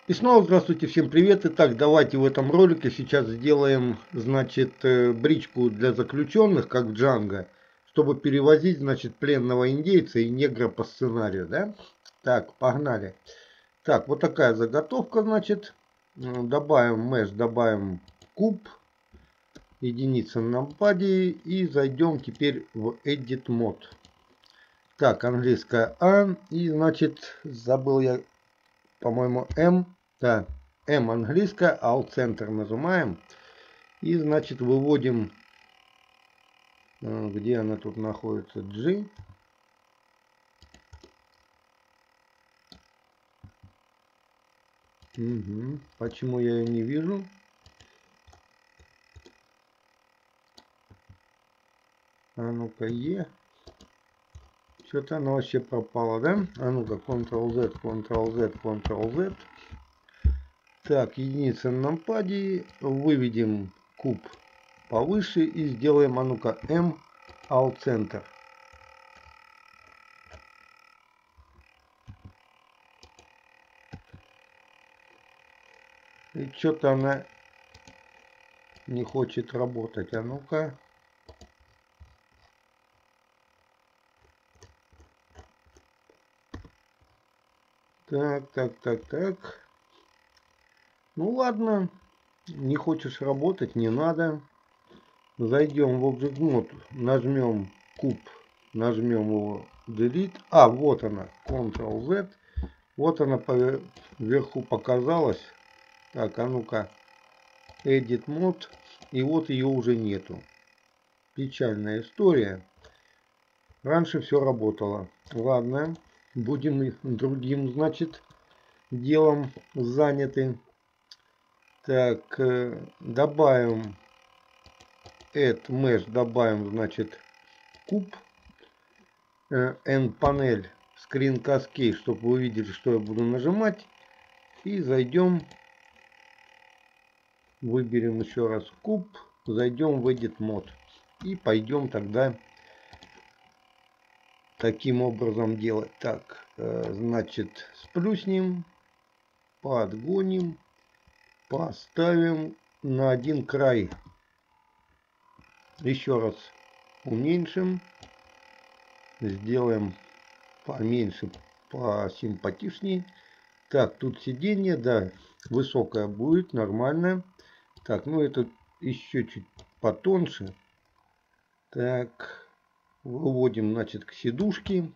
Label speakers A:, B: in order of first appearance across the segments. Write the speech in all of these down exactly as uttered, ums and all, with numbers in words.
A: И снова здравствуйте, всем привет. Итак, давайте в этом ролике сейчас сделаем, значит, бричку для заключенных, как Джанго, чтобы перевозить, значит, пленного индейца и негра по сценарию, да? Так, погнали. Так, вот такая заготовка, значит. Добавим mesh, добавим куб, единица на нампаде и зайдем теперь в Edit Mode. Так, английская А и, значит, забыл я, по-моему, М. Да, М английская, Alt Center нажимаем. И, значит, выводим, где она тут находится, G. Угу. Почему я ее не вижу? А ну-ка, Е. Что-то она вообще пропала, да? А ну-ка, Ctrl-Z, Ctrl-Z, Ctrl-Z. Так, единица на нампаде. Выведем куб повыше и сделаем, а ну-ка, M Alt Center. И что-то она не хочет работать. А ну-ка. Так, так, так, так. Ну ладно. Не хочешь работать, не надо. Зайдем в Object Mode, нажмем куб, нажмем его Delete. А, вот она, Ctrl-Z. Вот она вверху показалась. Так, а ну-ка, Edit Mode. И вот ее уже нету. Печальная история. Раньше все работало. Ладно, будем другим, значит, делом заняты. Так, добавим Add Mesh, добавим, значит, куб. N-панель, Screen Cascade, чтобы вы видели, что я буду нажимать. И зайдем, выберем еще раз куб, зайдем в Edit Mode. И пойдем тогда таким образом делать. Так, значит, сплюснем, подгоним, поставим на один край. Еще раз уменьшим, сделаем поменьше, посимпатичней. Так, тут сиденье, да, высокое будет, нормально. Так, ну это еще чуть потоньше. Так, выводим, значит, к сидушке.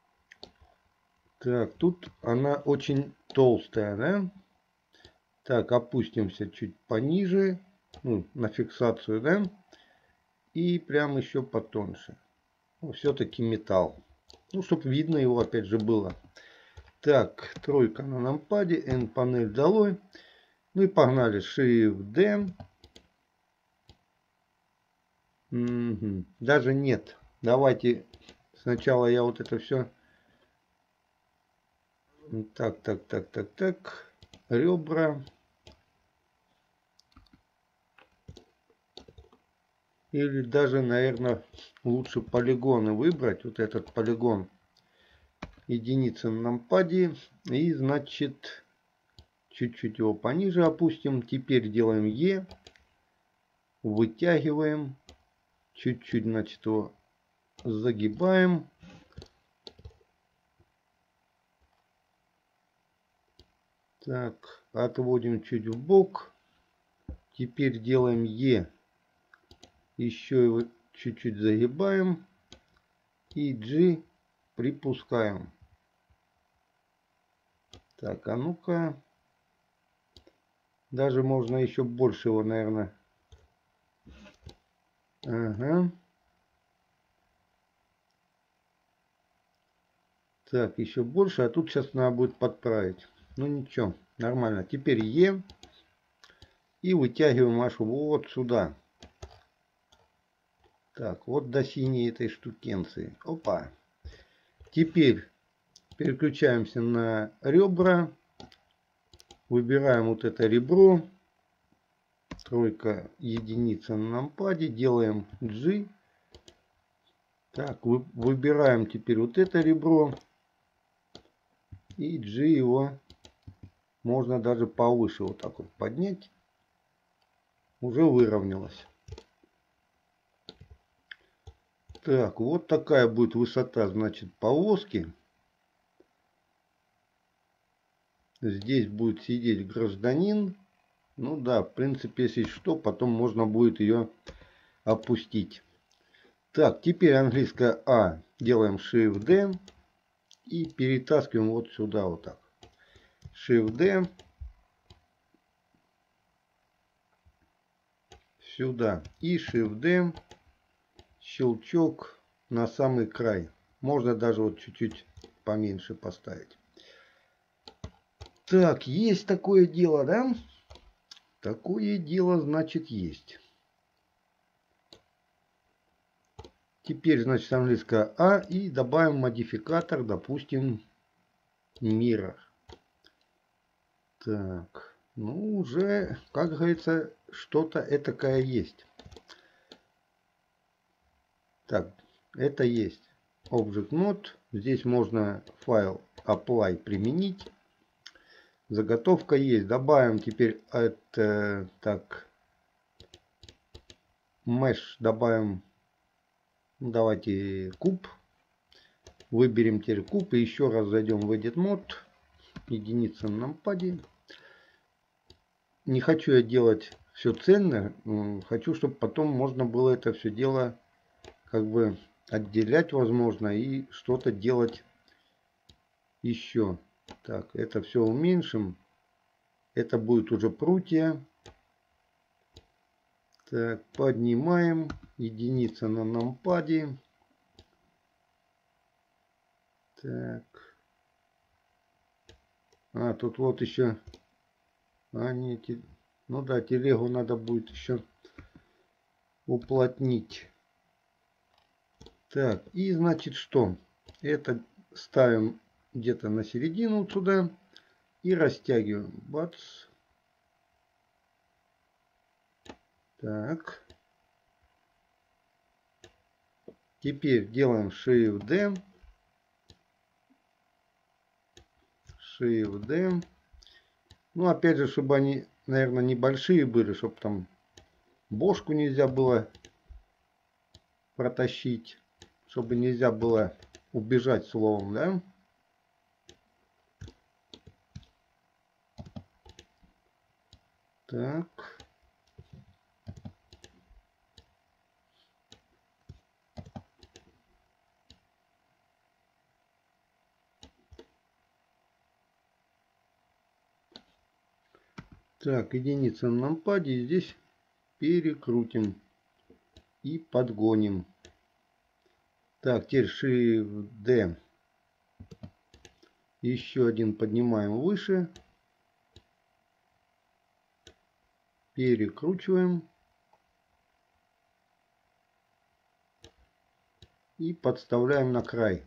A: Так, тут она очень толстая, да? Так, опустимся чуть пониже, ну, на фиксацию, да? И прям еще потоньше. Ну, все-таки металл. Ну, чтобы видно его, опять же, было. Так, тройка на нампаде, N-панель долой. Ну и погнали. Shift-D. Угу. Даже нет. Давайте сначала я вот это все. Так, так, так, так, так. Ребра. Или даже, наверное, лучше полигоны выбрать. Вот этот полигон. Единица на нампаде. И, значит, чуть-чуть его пониже опустим. Теперь делаем Е. Вытягиваем. Чуть-чуть, значит, его загибаем. Так, отводим чуть в бок. Теперь делаем Е. Еще его чуть-чуть загибаем. И G припускаем. Так, а ну-ка. Даже можно еще больше его, наверное. Ага. Так, еще больше. А тут сейчас надо будет подправить. Ну ничего, нормально. Теперь Е. И вытягиваем аж вот сюда. Так, вот до синей этой штукенции. Опа. Теперь переключаемся на ребра. Выбираем вот это ребро. Тройка, единица на нампаде. Делаем G. Так, выбираем теперь вот это ребро. И G его Можно даже повыше вот так вот поднять. Уже выровнялось. Так, вот такая будет высота, значит, полоски. Здесь будет сидеть гражданин. Ну да, в принципе, если что, потом можно будет ее опустить. Так, теперь английское А делаем Shift-D и перетаскиваем вот сюда вот так. Shift-D. Сюда. И Shift-D. Щелчок на самый край. Можно даже вот чуть-чуть поменьше поставить. Так, есть такое дело, да? Такое дело, значит, есть. Теперь, значит, английское А и добавим модификатор, допустим, Mirror. Так, ну уже, как говорится, что-то этакое есть. Так, это есть Object Node. Здесь можно файл apply применить. Заготовка есть. Добавим теперь это, так, mesh, добавим, давайте куб. Выберем теперь куб и еще раз зайдем в Edit Mode. Единица на нампаде. Не хочу я делать все цельно. Хочу, чтобы потом можно было это все дело как бы отделять, возможно, и что-то делать еще. Так, это все уменьшим. Это будет уже прутья. Так, поднимаем. Единица на нампаде. Так. А, тут вот еще... А, нет, ну да, телегу надо будет еще уплотнить. Так, и значит что? Это ставим где-то на середину вот сюда и растягиваем. Бац. Так. Теперь делаем Shift-D. Shift-D. Ну, опять же, чтобы они, наверное, небольшие были, чтобы там бошку нельзя было протащить, чтобы нельзя было убежать словом, да? Так. Так, единица на нампаде. Здесь перекрутим и подгоним. Так, теперь Shift-D. Еще один поднимаем выше. Перекручиваем. И подставляем на край.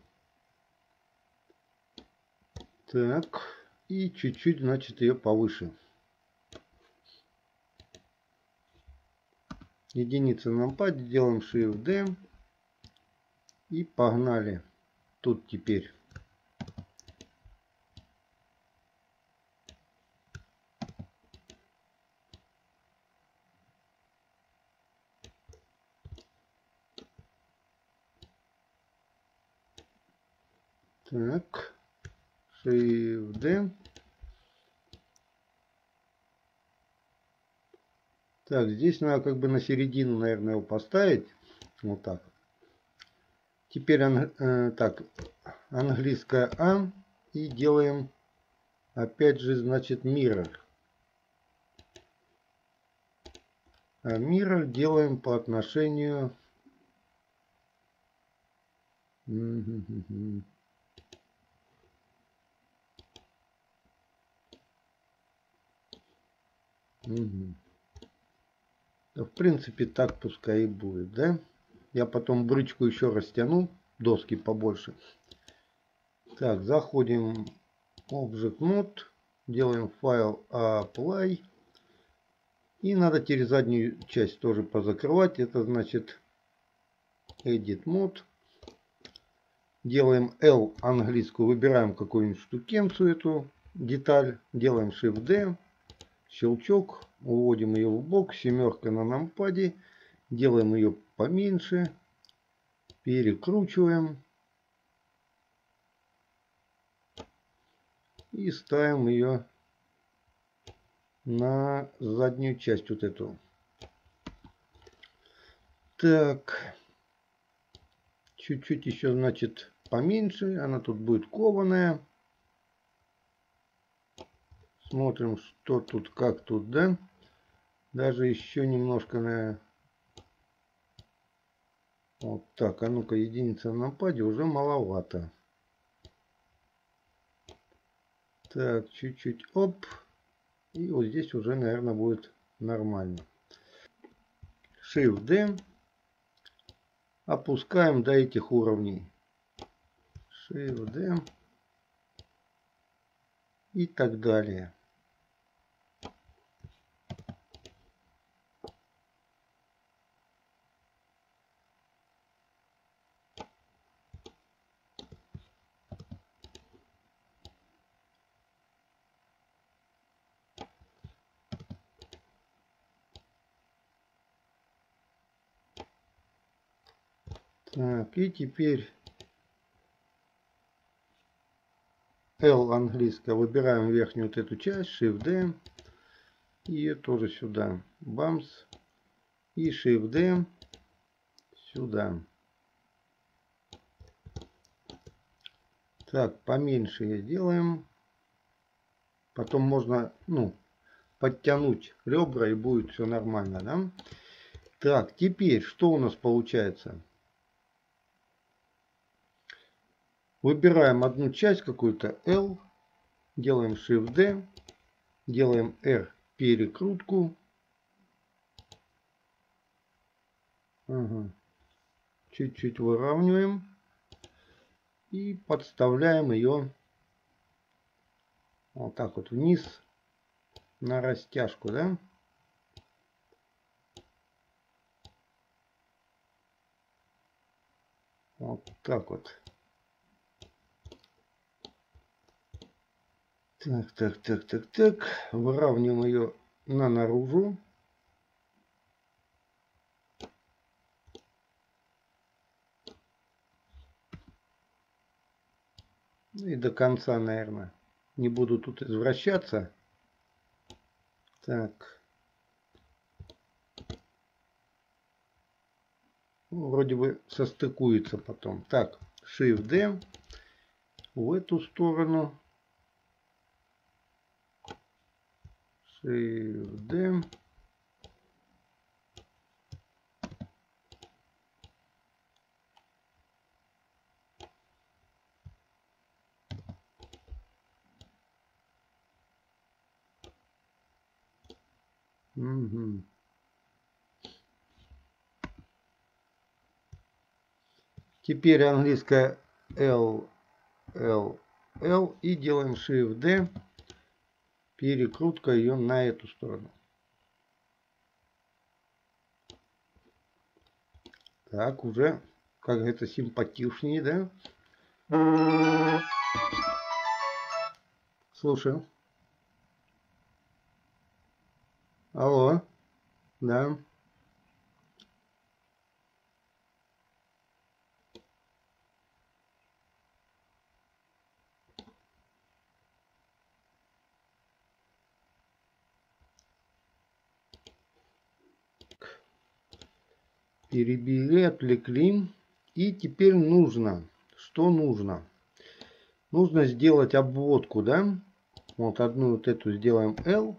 A: Так. И чуть-чуть, значит, ее повыше. Единица на нампаде. Делаем Shift-D. И погнали. Тут теперь. Так. Shift-D. Так, здесь надо как бы на середину, наверное, его поставить. Вот так. Теперь э, так, английское А. И делаем опять же, значит, Mirror. А Mirror делаем по отношению... Угу. В принципе, так пускай и будет, да? Я потом брючку еще растяну, доски побольше. Так, заходим в Object Node, делаем файл apply. И надо теперь заднюю часть тоже позакрывать. Это значит Edit Mode. Делаем L английскую, выбираем какую-нибудь штукенцию эту. деталь. Делаем Shift-D. Щелчок. Уводим ее в бок. Семерка на нампаде. Делаем ее поменьше. Перекручиваем. И ставим ее на заднюю часть вот эту. Так. Чуть-чуть еще, значит, поменьше. Она тут будет кованая. Смотрим, что тут, как тут, да? Даже еще немножко на... Вот так, а ну-ка, единица на нампаде уже маловато. Так, чуть-чуть, оп. И вот здесь уже, наверное, будет нормально. Shift-D. Опускаем до этих уровней. Shift-D. И так далее. Так, и теперь L английская. Выбираем верхнюю вот эту часть. Shift-D. И ее тоже сюда. Бамс. И Shift-D. Сюда. Так, поменьше ее делаем. Потом можно, ну, подтянуть ребра и будет все нормально, да? Так, теперь что у нас получается? Выбираем одну часть какую-то L. Делаем Shift-D. Делаем R перекрутку. Чуть-чуть ага. Выравниваем. И подставляем ее вот так вот вниз на растяжку, да? Вот так вот. Так, так, так, так, так. Выравниваем ее на наружу. И до конца, наверное. Не буду тут извращаться. Так. Ну, вроде бы состыкуется потом. Так, Shift-D. В эту сторону. Shift-D. Угу. Теперь английская L, L, L. И делаем Shift-D. Перекрутка ее на эту сторону. Так, уже как это симпатичнее, да? Слушаю. Алло. Да. Перебили, отвлекли. И теперь нужно. Что нужно? Нужно сделать обводку, да? Вот одну вот эту сделаем L.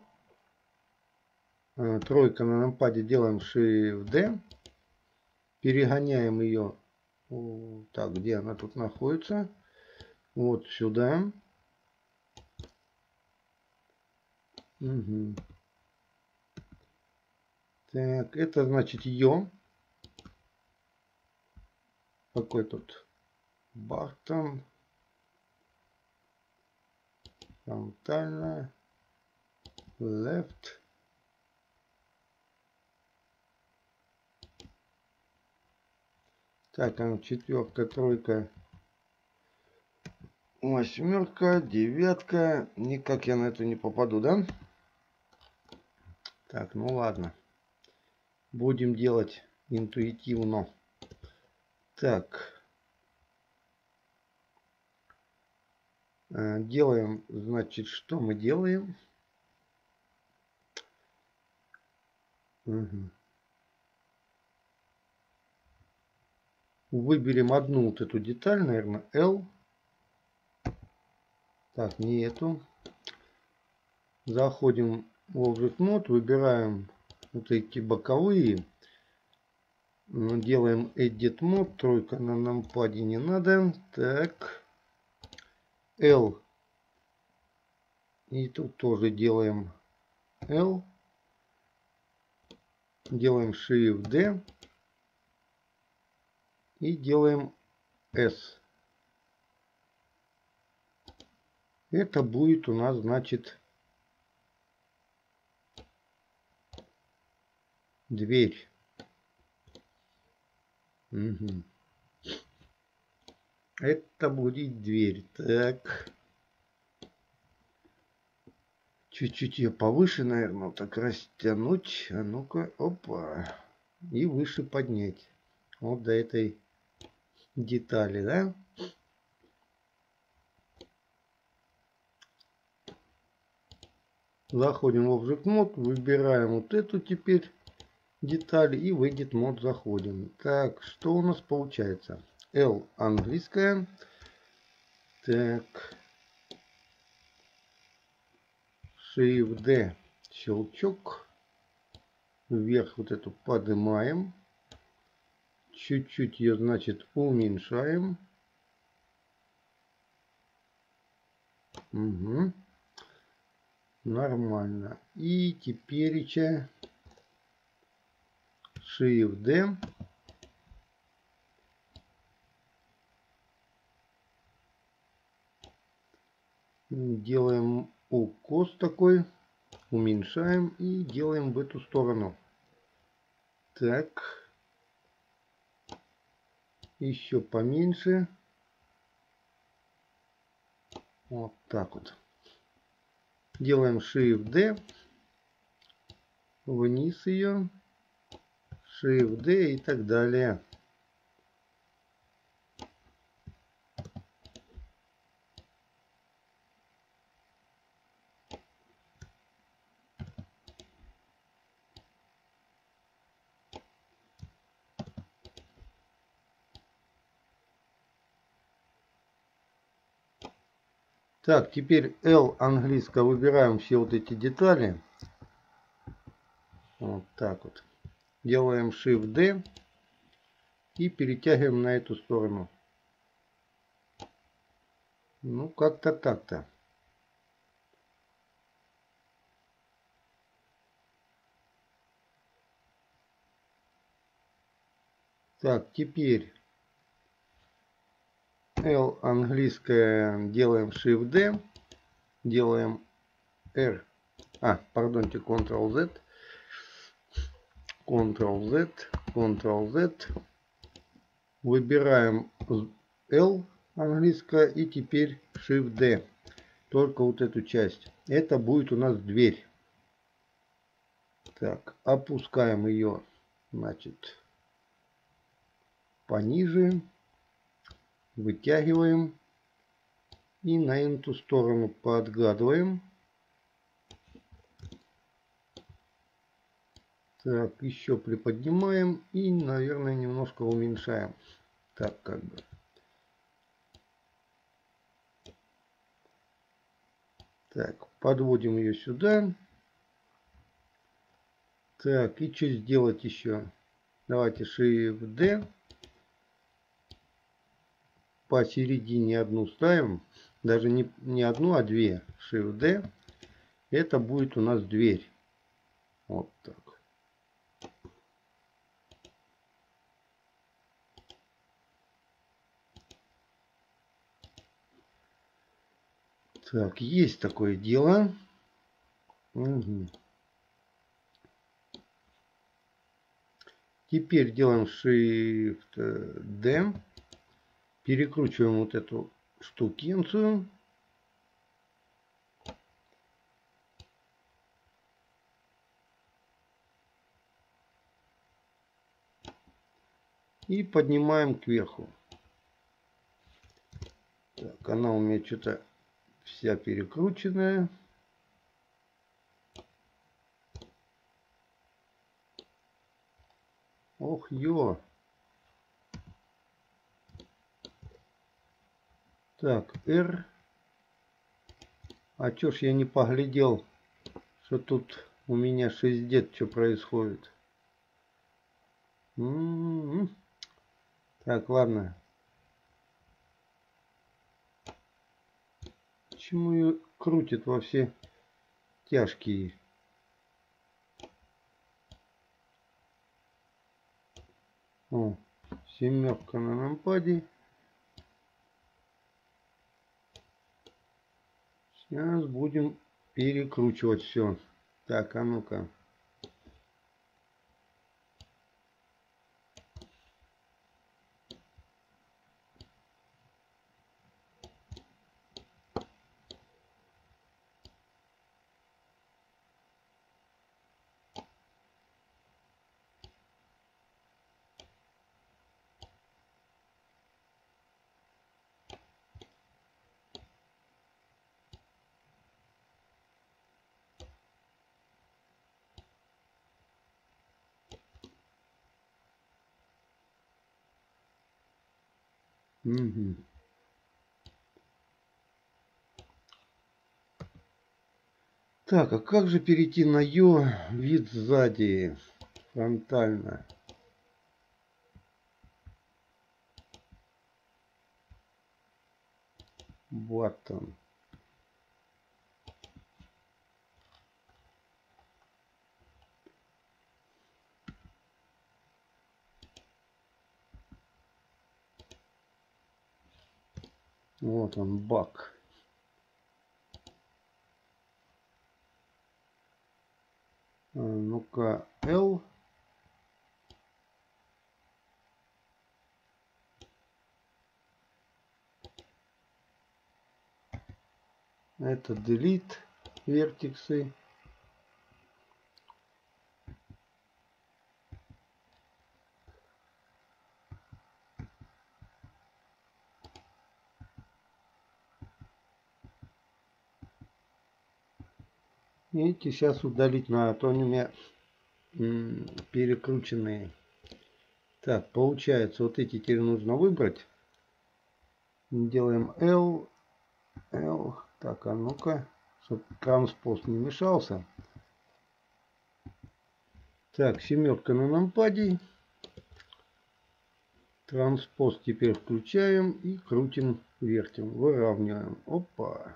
A: Тройка на нампаде делаем Shift-D. Перегоняем ее. Так, где она тут находится? Вот сюда. Угу. Так, это значит ее. Какой тут? Бартон. Фронтально. Left. Так, там четверка, тройка. Восьмерка, девятка. Никак я на эту не попаду, да? Так, ну ладно. Будем делать интуитивно. Так. Делаем, значит, что мы делаем? Угу. Выберем одну вот эту деталь, наверное, L. Так, не эту. Заходим в Object Mode, выбираем вот эти боковые. Делаем Edit Mode, тройка на нампаде не надо. Так. L. И тут тоже делаем L. Делаем Shift D. И делаем S. Это будет у нас, значит, дверь. Угу. Это будет дверь. Так. Чуть-чуть ее повыше, наверное, так растянуть. А ну-ка, опа. И выше поднять. Вот до этой детали, да? Заходим в Object Mode, выбираем вот эту теперь деталь и в Edit Mode заходим. Так, что у нас получается? L английская. Так. Shift D. Щелчок. Вверх вот эту поднимаем. Чуть-чуть ее, значит, уменьшаем. Угу. Нормально. И теперь Shift D. Делаем укос такой. Уменьшаем и делаем в эту сторону. Так. Еще поменьше. Вот так вот. Делаем Shift D. Вниз ее. Shift D и так далее. Так, теперь L английское выбираем все вот эти детали. Вот так вот. Делаем Shift D и перетягиваем на эту сторону. Ну, как-то так-то. Так, теперь L английское делаем Shift D, делаем R, а, пардонте, Ctrl-Z, Ctrl-Z, Ctrl-Z, выбираем L английское и теперь Shift D, только вот эту часть. Это будет у нас дверь. Так, опускаем ее, значит, пониже, вытягиваем и на эту сторону подгадываем. Так, еще приподнимаем и, наверное, немножко уменьшаем. Так, как бы. Так, подводим ее сюда. Так, и что сделать еще? Давайте Shift D. Посередине одну ставим. Даже не, не одну, а две. Shift D. Это будет у нас дверь. Вот так. Так, есть такое дело. Угу. Теперь делаем Shift D. Перекручиваем вот эту штукенцию. И поднимаем кверху. Так, она у меня что-то вся перекрученная. Ох, ё. Так, R. А чё ж я не поглядел, что тут у меня шесть дет, что происходит. М-м-м. Так, ладно. Почему ее крутит во все тяжкие? О, семерка на нампаде. Сейчас будем перекручивать все. Так, а ну-ка. Угу. Так, а как же перейти на Ё вид сзади, фронтально? Button. Вот он, баг. А, ну-ка, L. Это delete вертексы. Эти сейчас удалить надо, а то они у меня м, перекрученные. Так, получается, вот эти теперь нужно выбрать. Делаем L, L. Так, а ну-ка, чтобы транспоз не мешался. Так, семерка на нампаде. Транспоз теперь включаем и крутим, вертим, выравниваем. Опа.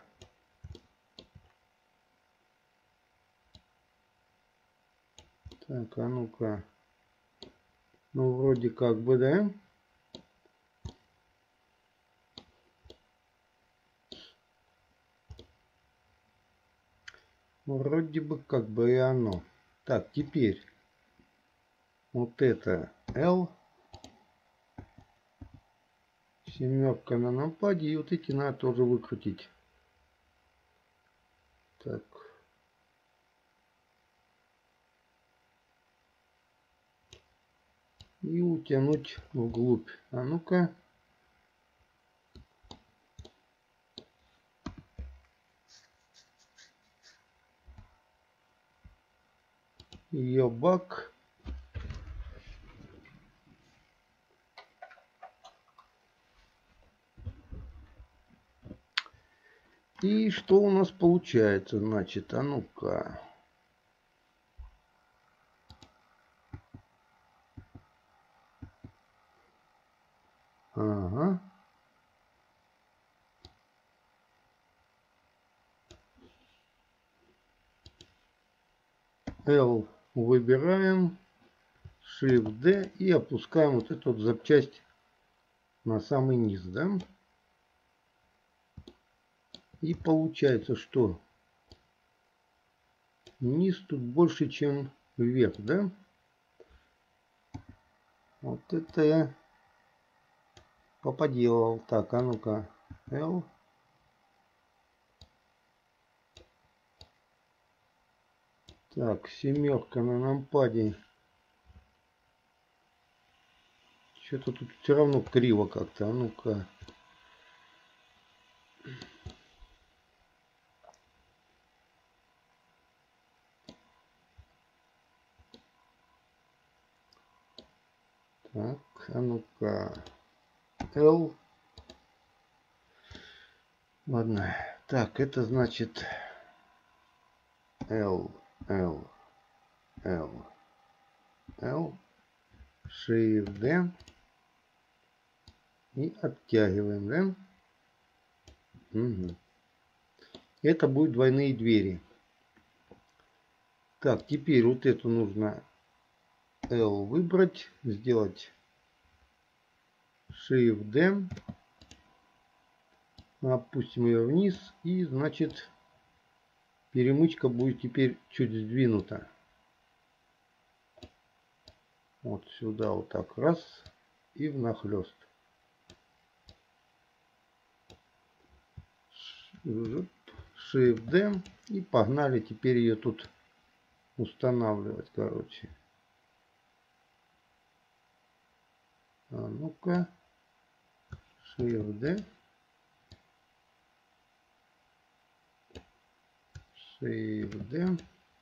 A: Так, а ну-ка. Ну, вроде как бы, да? Вроде бы как бы и оно. Так, теперь вот это L. Семерка на нампаде. И вот эти надо тоже выкрутить. Так. И утянуть вглубь. А ну-ка. Ее бак. И что у нас получается? Значит, а ну-ка. Ага. L выбираем. Shift D и опускаем вот эту вот запчасть на самый низ, да? И получается, что низ тут больше, чем вверх, да? Вот это я поподелал. Так, а ну-ка. L. Так, семерка на нампаде. Что-то тут все равно криво как-то. А ну-ка. Так, а ну-ка. L. Ладно. Так, это значит L, L, L, L. Shift D. И оттягиваем, да? Угу. Это будут двойные двери. Так, теперь вот эту нужно L выбрать, сделать Shift D. Опустим ее вниз. И значит перемычка будет теперь чуть сдвинута. Вот сюда вот так раз. И внахлёст. Shift D. И погнали теперь ее тут устанавливать, короче. А ну-ка. Shift D. Shift D.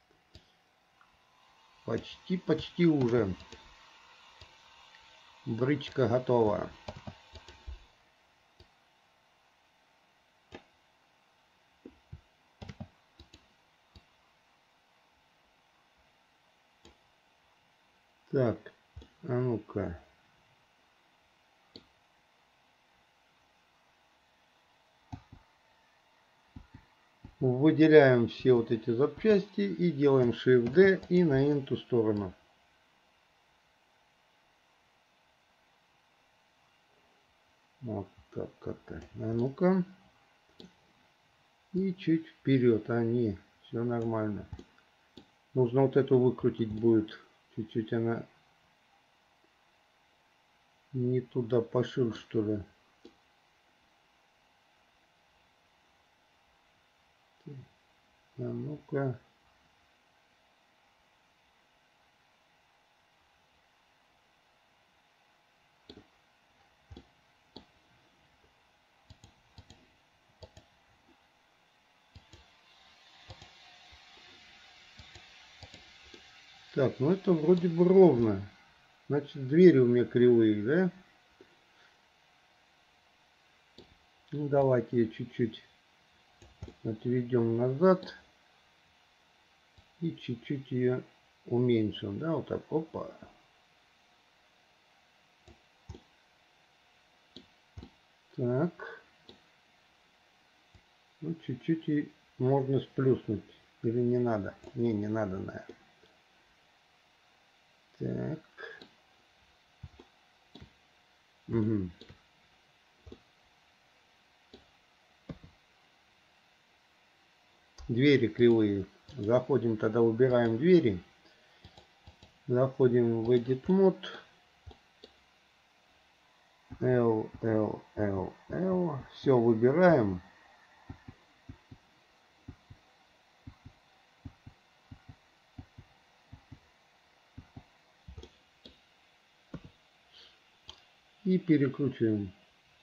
A: Почти, почти уже. Бричка готова. Так, а ну-ка. Выделяем все вот эти запчасти и делаем Shift D и на эту сторону. Вот так как-то. А ну-ка. И чуть вперед. А не, все нормально. Нужно вот эту выкрутить будет. Чуть-чуть она не туда пошил, что ли. А ну-ка. Так, ну это вроде бы ровно. Значит, двери у меня кривые, да? Ну, давайте ее чуть-чуть отведем назад. И чуть-чуть ее уменьшим, да, вот так, опа. Так. Ну, чуть-чуть и можно сплюснуть. Или не надо? Не, не надо, наверное. Так. Угу. Двери кривые. Заходим, тогда убираем двери. Заходим в Edit Mode. L, L, L, L. Все выбираем. И перекручиваем.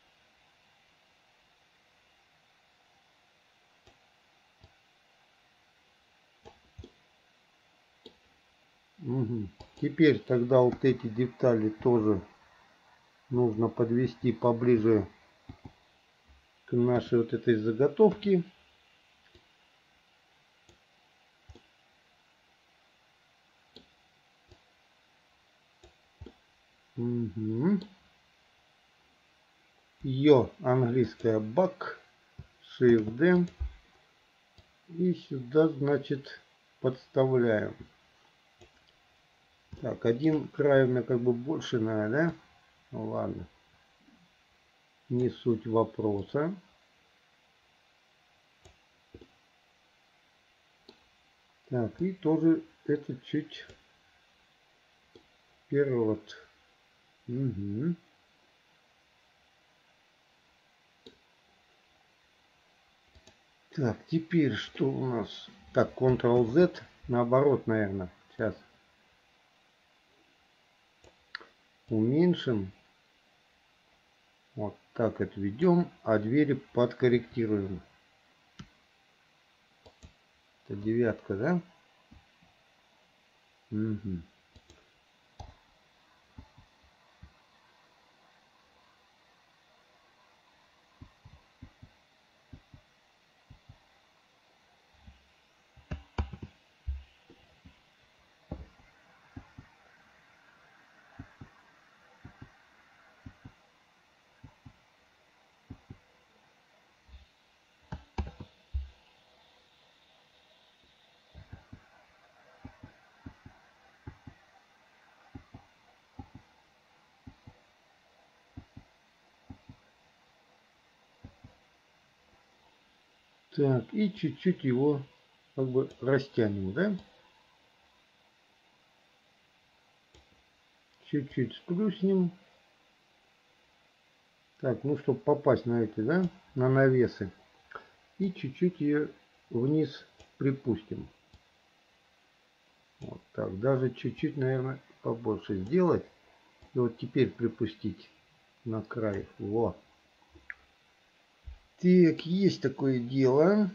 A: Угу. Теперь тогда вот эти детали тоже нужно подвести поближе к нашей вот этой заготовке. Угу. Ее английская бак. Shift D. И сюда, значит, подставляем. Так, один край у меня как бы больше надо, да? Ну ладно. Не суть вопроса. Так, и тоже это чуть вперед. Угу. Так, теперь что у нас? Так, контрол-Z, наоборот, наверное. Сейчас уменьшим. Вот так отведем, а двери подкорректируем. Это девятка, да? Угу. Так, и чуть-чуть его как бы растянем, да? Чуть-чуть сплюснем. Так, ну, чтобы попасть на эти, да, на навесы. И чуть-чуть ее вниз припустим. Вот так, даже чуть-чуть, наверное, побольше сделать. И вот теперь припустить на край. Во. Так, есть такое дело.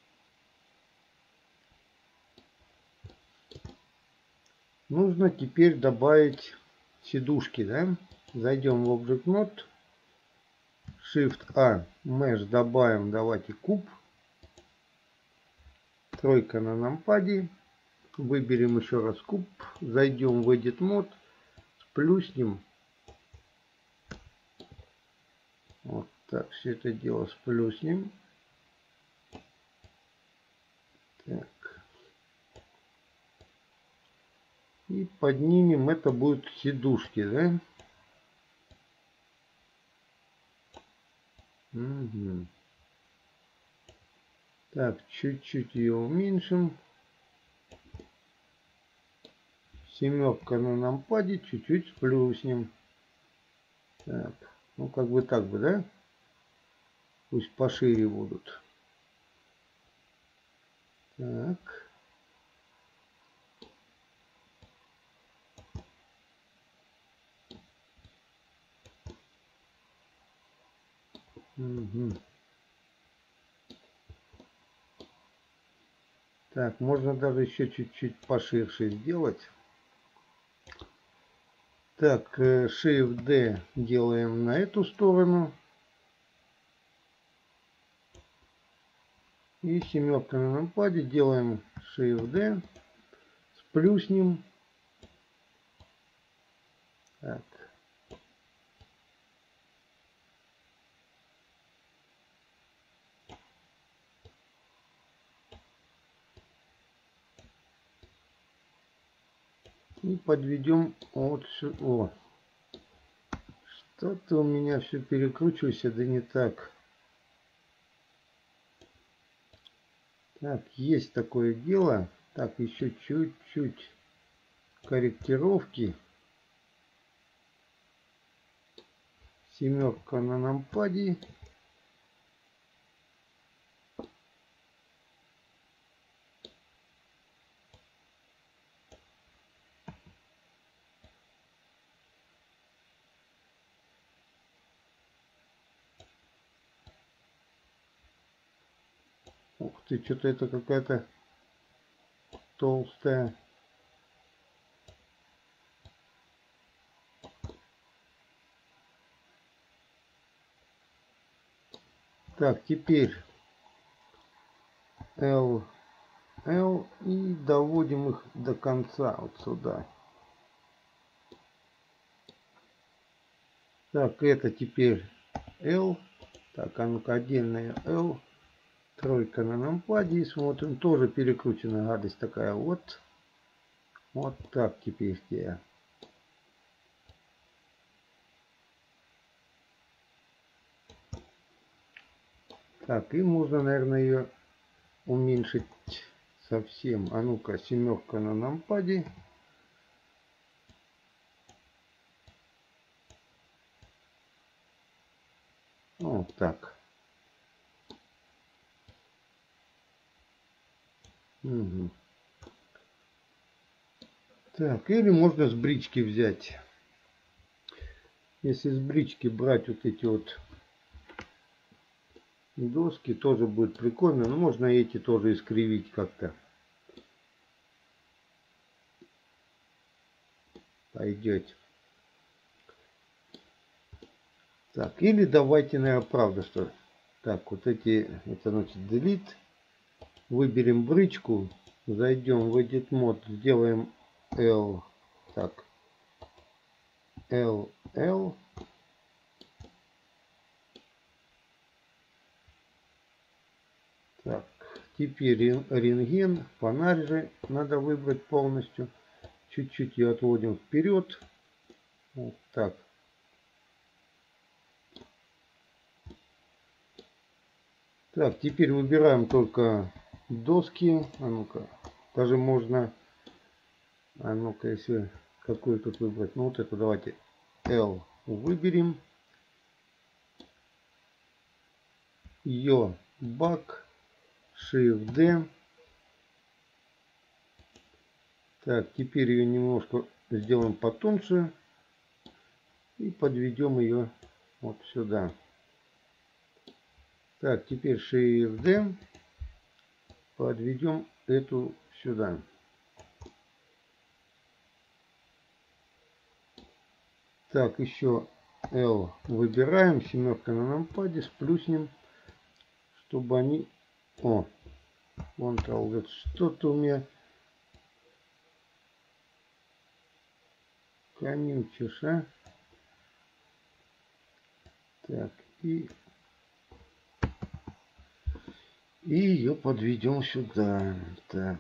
A: Нужно теперь добавить сидушки, да? Зайдем в Object Mode. Shift-A. Mesh добавим, давайте куб. Тройка на нампаде. Выберем еще раз куб. Зайдем в Edit Mode. Сплюснем. Вот так все это дело сплюснем. Так. И поднимем, это будут сидушки, да? Угу. Так, чуть-чуть ее уменьшим. Семерка на нампаде, чуть-чуть сплюснем. Так, ну как бы так бы, да? Пусть пошире будут. Так. Угу. Так, можно даже еще чуть-чуть поширше сделать. Так, Shift-D делаем на эту сторону. И семерка на нампаде делаем Shift-D. Сплюснем. Так. И подведем вот сюда. О, что-то у меня все перекручивается, да не так. Так, есть такое дело. Так, еще чуть-чуть корректировки. Семерка на нампаде. Ух ты, что-то это какая-то толстая. Так, теперь L, L и доводим их до конца вот сюда. Так, это теперь L. Так, а ну-ка отдельная L. Тройка на нампаде. И смотрим, тоже перекрученная гадость такая. Вот. Вот так теперь я. Так, и можно, наверное, ее уменьшить совсем. А ну-ка, семерка на нампаде. Вот так. Угу. Так, или можно с брички взять. Если с брички брать вот эти вот доски, тоже будет прикольно. Но можно эти тоже искривить как-то. Пойдет. Так, или давайте, наверное, правда, что... Так, вот эти, это значит delete. Выберем бричку. Зайдем в Edit Mode. Сделаем L. Так. L, L. Так, теперь рентген, фонарь же надо выбрать полностью. Чуть-чуть ее отводим вперед. Вот так. Так, теперь выбираем только доски. А ну-ка, даже можно, а ну-ка, если какую тут выбрать. Ну вот эту давайте L выберем. Ее бак. Shift D. Так, теперь ее немножко сделаем потоньше. И подведем ее вот сюда. Так, теперь Shift D. Подведем эту сюда. Так, еще L выбираем. Семерка на нампаде. Сплюснем. Чтобы они... О, Ctrl-Z. Что-то у меня... Конючишь, а? Так, и... И ее подведем сюда. Так.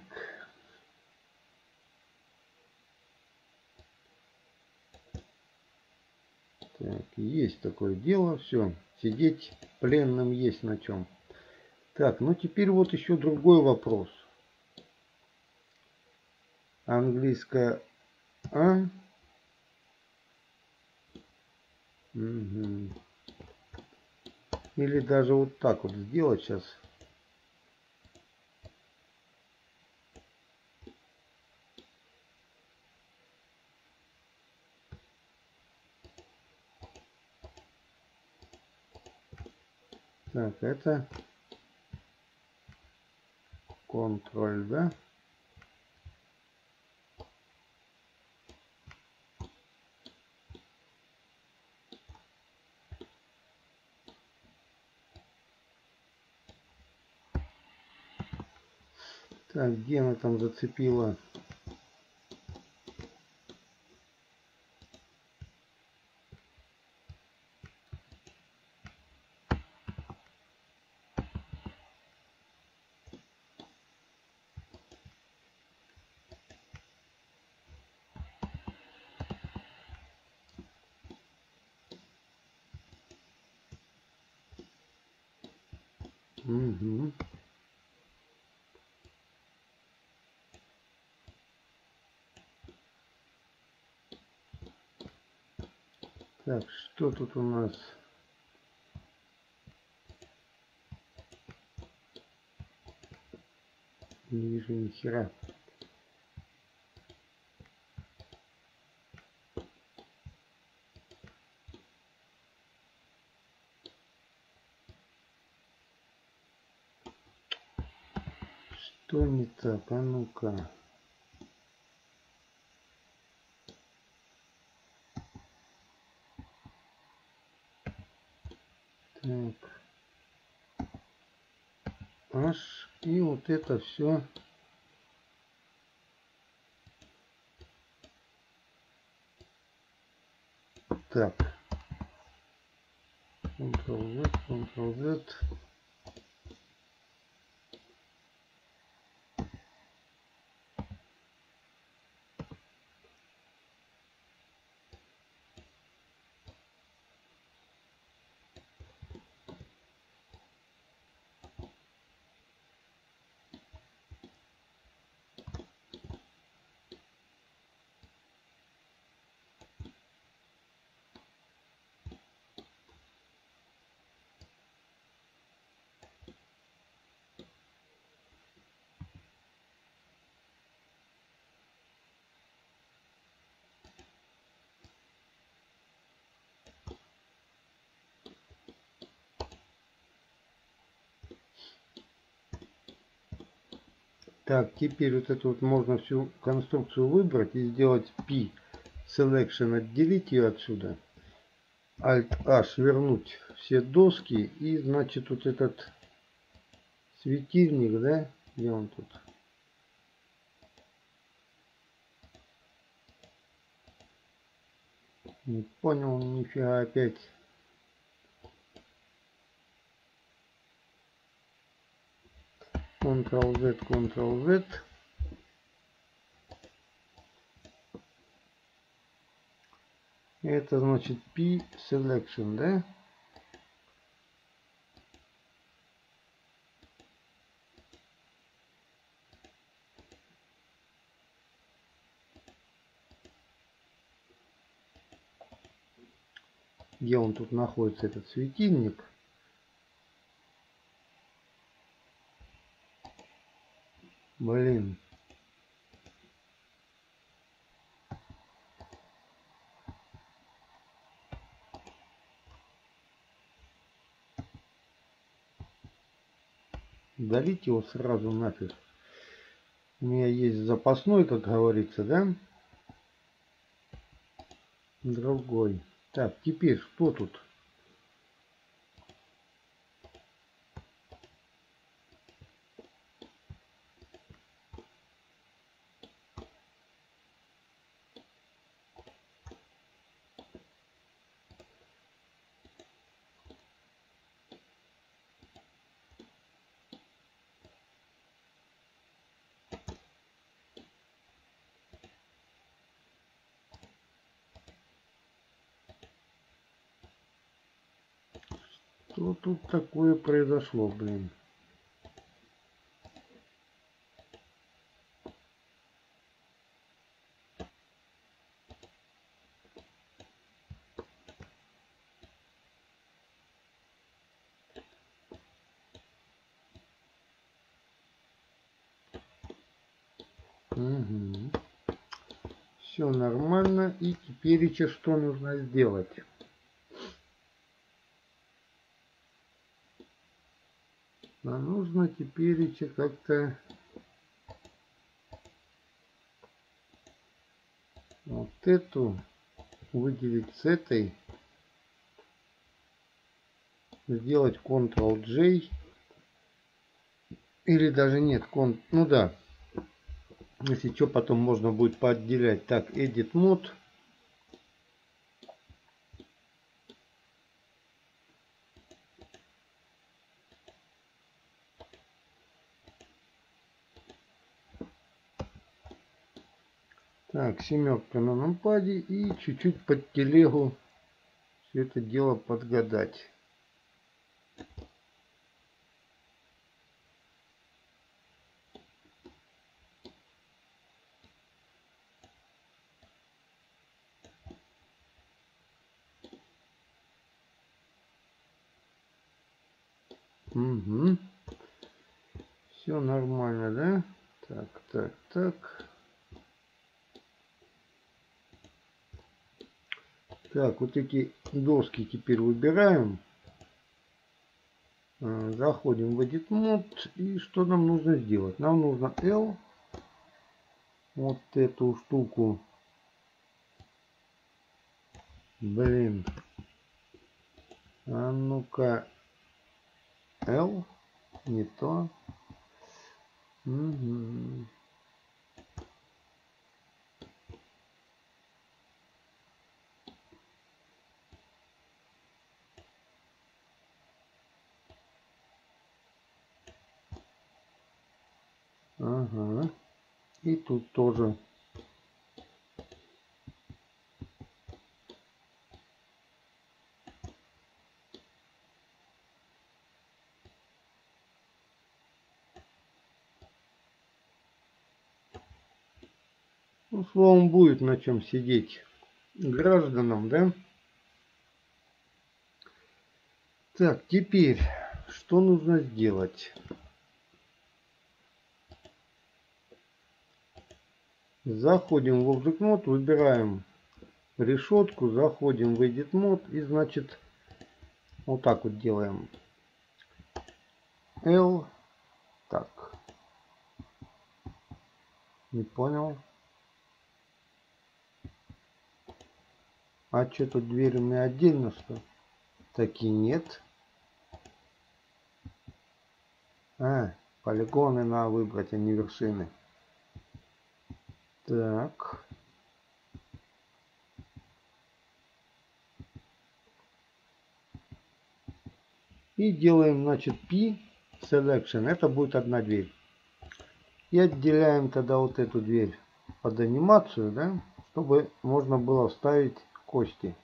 A: Так, есть такое дело. Все. Сидеть пленным есть на чем. Так, ну теперь вот еще другой вопрос. Английская А. Угу. Или даже вот так вот сделать сейчас. Так, это Ctrl, да? Так, где она там зацепила? Угу. Так, что тут у нас? Не вижу ни хера. Что не так? А ну-ка. Так. Аж и вот это все. Так. Ctrl-Z, Ctrl-Z. Так, теперь вот эту вот можно всю конструкцию выбрать и сделать P Selection, отделить ее отсюда. Alt-H, вернуть все доски. И, значит, вот этот светильник, да? Где он тут? Не понял, нифига опять. Ctrl-Z, Ctrl-Z. Это значит P Selection, да? Где он тут находится, этот светильник? Блин. Удалить его сразу нафиг. У меня есть запасной, как говорится, да? Другой. Так, теперь что тут? Что тут такое произошло, блин? Угу. Все нормально. И теперь еще что нужно сделать? А нужно теперь еще как-то вот эту выделить с этой. Сделать Ctrl-J. Или даже нет. Ctrl... Ну да. Если что, потом можно будет поотделять. Так, Edit Mode. Так, семерка на нампаде и чуть-чуть под телегу все это дело подгадать. Угу. Все нормально, да? Так, так, так. Так, вот эти доски теперь выбираем. Заходим в Edit Mode. И что нам нужно сделать? Нам нужно L. Вот эту штуку. Блин. А ну-ка. L. Не то. Угу. Ага. И тут тоже. Ну, словом, будет на чем сидеть гражданам, да? Так, теперь, что нужно сделать? Заходим в Object Mode, выбираем решетку, заходим в Edit Mode и, значит, вот так вот делаем. L. Так. Не понял. А что тут дверь у меня отдельно, что? Таки нет. А, полигоны надо выбрать, а не вершины. Так. И делаем, значит, P selection. Это будет одна дверь. И отделяем тогда вот эту дверь под анимацию, да, чтобы можно было вставить кости.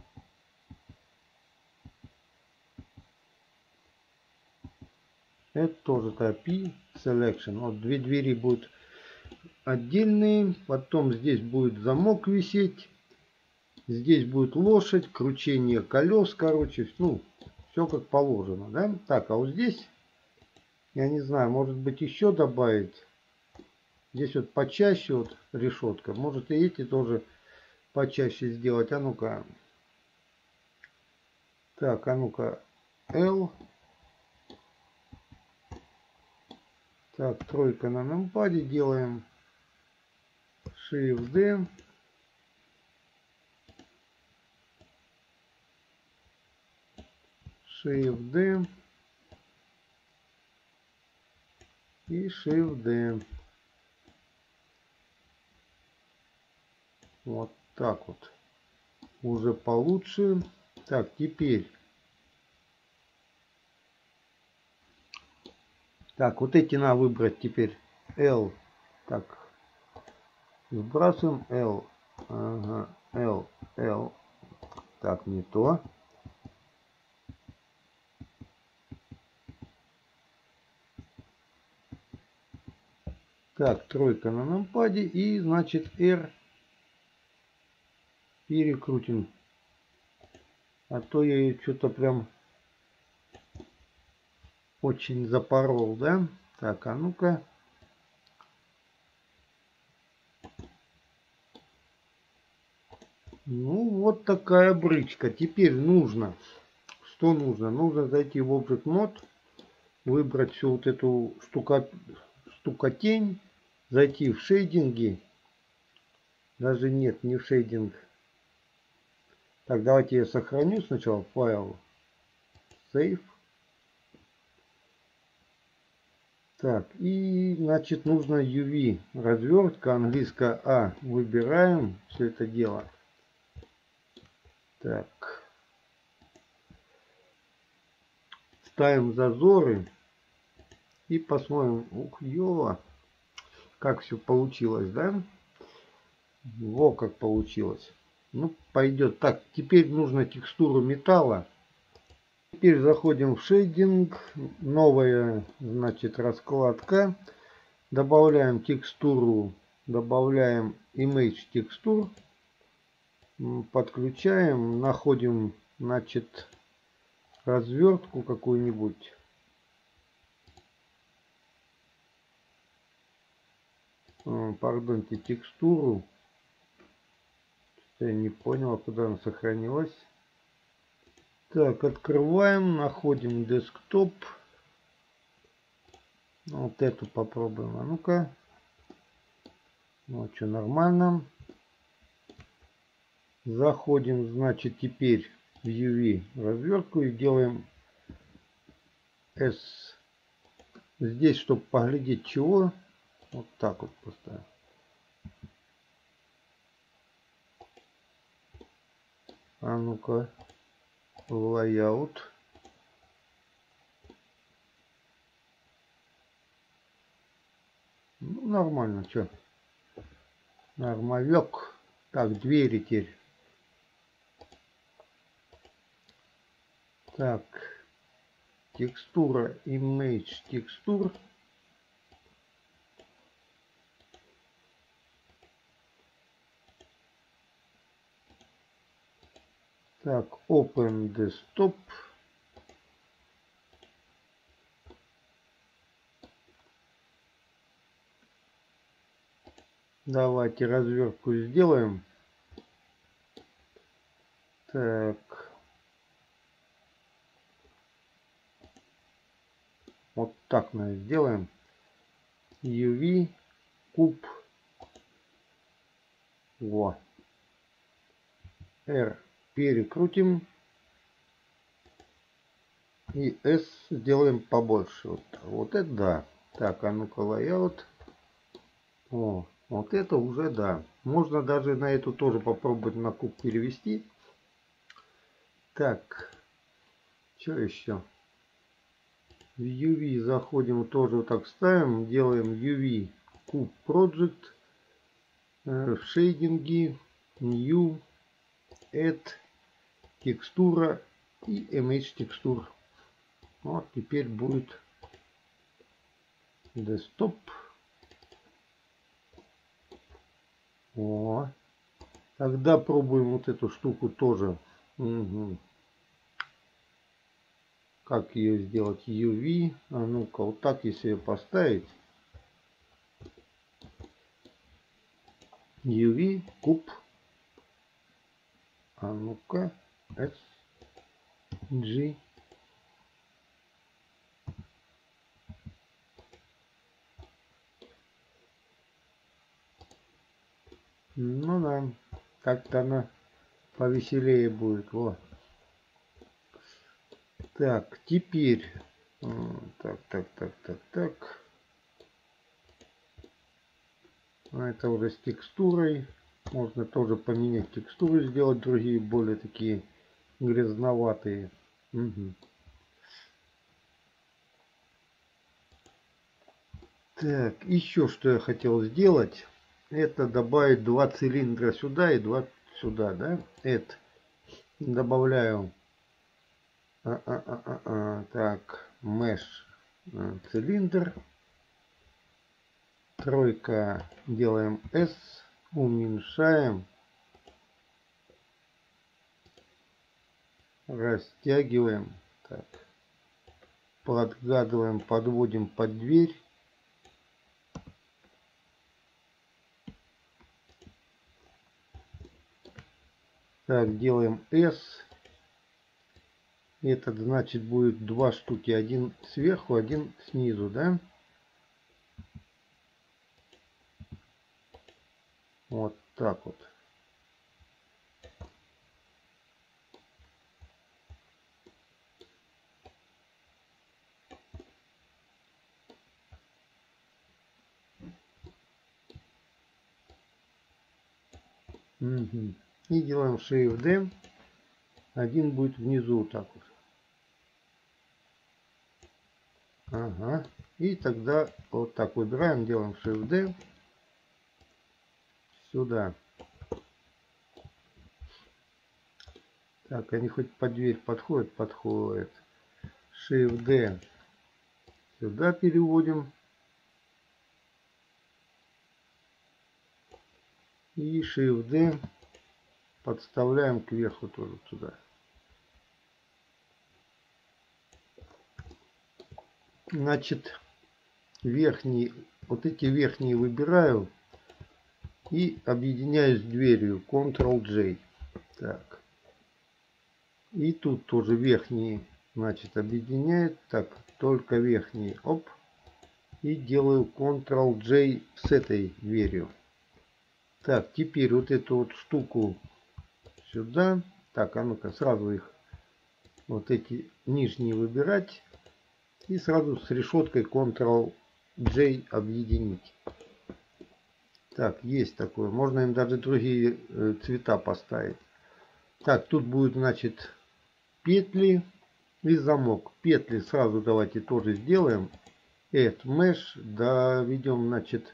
A: Это тоже то P selection. Вот две двери будут отдельные. Потом здесь будет замок висеть. Здесь будет лошадь, кручение колес, короче, ну, все как положено, да? Так, а вот здесь, я не знаю, может быть еще добавить. Здесь вот почаще вот решетка. Может и эти тоже почаще сделать. А ну-ка. Так, а ну-ка. L. Так, тройка на нампаде. Делаем Shift D. Shift D. И Shift D. Вот так вот. Уже получше. Так, теперь. Так, вот эти надо выбрать теперь. L. Так. Сбрасываем L. Ага. L. L. Так, не то. Так, тройка на нампаде. И, значит, R. Перекрутим. А то я ее что-то прям очень запорол, да? Так, а ну-ка. Ну, вот такая брычка. Теперь нужно, что нужно? Нужно зайти в Object Mode, выбрать всю вот эту штука, штукотень, зайти в шейдинги. Даже нет, не в шейдинг. Так, давайте я сохраню сначала файл. Save. Так, и, значит, нужно ю ви развертка, английская А. Выбираем все это дело. Так. Ставим зазоры. И посмотрим. Ух, ё, как все получилось, да? Во, как получилось. Ну, пойдет. Так, теперь нужно текстуру металла. Теперь заходим в шейдинг. Новая, значит, раскладка. Добавляем текстуру. Добавляем image текстур. Подключаем. Находим, значит, развертку какую-нибудь. Пардонте, текстуру. Я не понял, куда она сохранилась. Так, открываем, находим десктоп. Вот эту попробуем. А ну-ка. Ну, что, нормально. Заходим, значит, теперь в ю ви развертку и делаем S. Здесь, чтобы поглядеть чего. Вот так вот поставим. А ну-ка. Layout. Ну, нормально, что. Нормалек. Так, двери теперь. Так. Текстура, image, текстур. Так, Open Desktop. Давайте развертку сделаем. Так. Вот так мы сделаем. ю ви, куб, Во. R перекрутим. И S сделаем побольше. Вот, вот это да. Так, а ну-ка layout. О, вот это уже да. Можно даже на эту тоже попробовать на куб перевести. Так, что еще? В ю ви заходим, тоже вот так ставим. Делаем ю ви Cube Project. В шейдинги. New. Add. Текстура. И Image текстур. Вот теперь будет десктоп. О, тогда пробуем вот эту штуку тоже. Угу. Как ее сделать? ю ви. А ну-ка, вот так если ее поставить. ю ви куб. А ну-ка. эс джи. Ну да. Как-то она повеселее будет. Вот. Так, теперь. Так, так, так, так, так. Это уже с текстурой. Можно тоже поменять текстуру, сделать другие, более такие грязноватые. Угу. Так, еще что я хотел сделать. Это добавить два цилиндра сюда и два сюда, да? Это добавляю. А, а, а, а, а. Так, mesh цилиндр. Тройка делаем S, уменьшаем, растягиваем, так, подгадываем, подводим под дверь. Так, делаем S. Этот значит будет два штуки, один сверху, один снизу, да? Вот так вот. Угу. И делаем Shift D. Один будет внизу вот так вот. Ага. И тогда вот так выбираем, делаем Shift D. Сюда. Так, они хоть под дверь подходят, подходят. Shift D. Сюда переводим. И Shift D подставляем кверху тоже туда. Значит, верхний, вот эти верхние выбираю и объединяю с дверью. контрол джей. Так. И тут тоже верхние, значит, объединяет. Так, только верхние. Оп. И делаю контрол джей с этой дверью. Так, теперь вот эту вот штуку сюда. Так, а ну-ка, сразу их, вот эти нижние выбирать. И сразу с решеткой контрол джей объединить. Так, есть такое. Можно им даже другие э, цвета поставить. Так, тут будет, значит, петли и замок. Петли сразу давайте тоже сделаем. Add mesh, доведем, значит,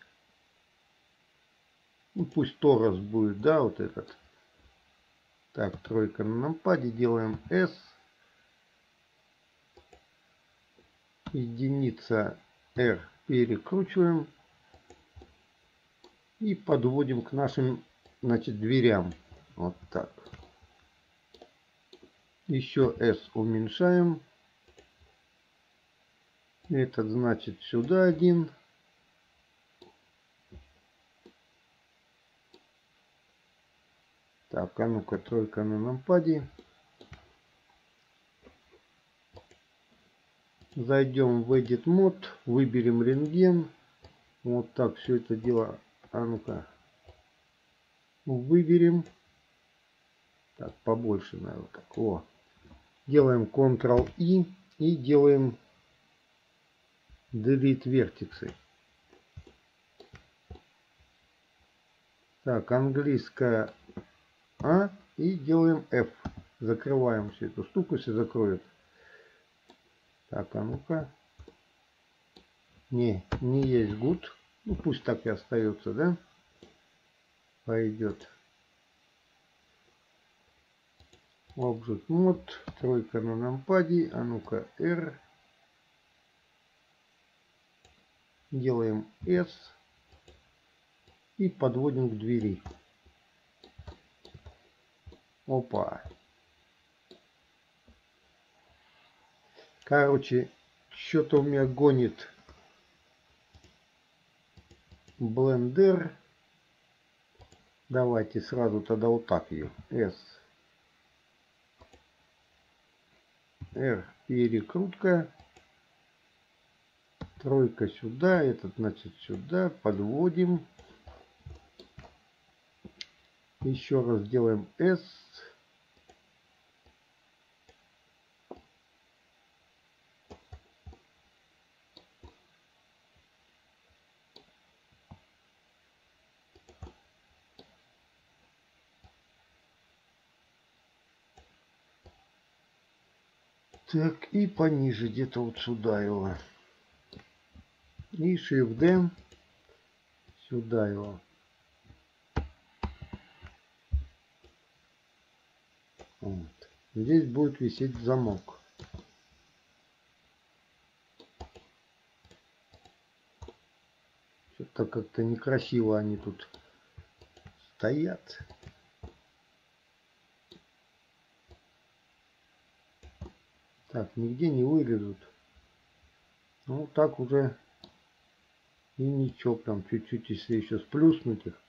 A: ну, пусть торос будет, да, вот этот. Так, тройка на нампаде, делаем S. Единица R перекручиваем. И подводим к нашим, значит, дверям. Вот так. Еще S уменьшаем. Этот, значит, сюда один. Так, а ну-ка, тройка на нампаде. Зайдем в Edit Mode, выберем рентген. Вот так все это дело. А ну-ка. выберем. Так, побольше, наверное, так. О. Делаем контрол-И и делаем Delete вертексы. Так, английская А и делаем F. Закрываем всю эту штуку, все закроет. Так, а ну-ка. Не, не есть good. Ну пусть так и остается, да? Пойдет. Object Mode, тройка на нампаде, а ну-ка R. Делаем S и подводим к двери. Опа. Короче, что-то у меня гонит Blender. Давайте сразу тогда вот так ее. S. R. Перекрутка. Тройка сюда. Этот значит сюда. Подводим. Еще раз делаем S. Так, и пониже, где-то вот сюда его. И Shift D. Сюда его. Вот. Здесь будет висеть замок. Что-то как-то некрасиво они тут стоят. Так, нигде не вылезут. Ну, так уже и ничего. Там чуть-чуть, если еще сплюснуть их.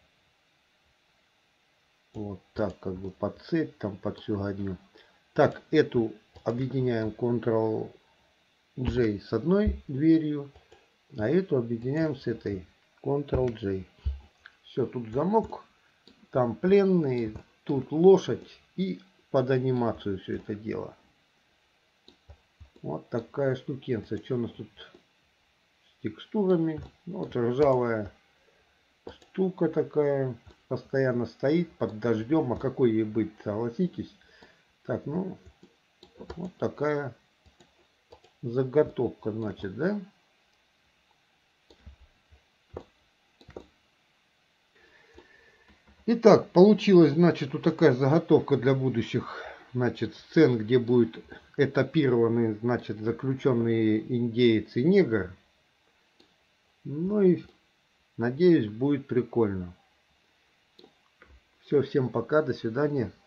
A: Вот так, как бы под цепь, там под всю годню. Так, эту объединяем контрол джей с одной дверью, а эту объединяем с этой контрол джей. Все, тут замок, там пленный, тут лошадь и под анимацию все это дело. Вот такая штукенция. Что у нас тут с текстурами? Вот ржавая штука такая. Постоянно стоит под дождем. А какой ей быть, согласитесь? Так, ну, вот такая заготовка, значит, да? Итак, получилась, значит, вот такая заготовка для будущих, значит, сцен, где будут этапированы, значит, заключенные индеец и негр. Ну и, надеюсь, будет прикольно. Все, всем пока, до свидания.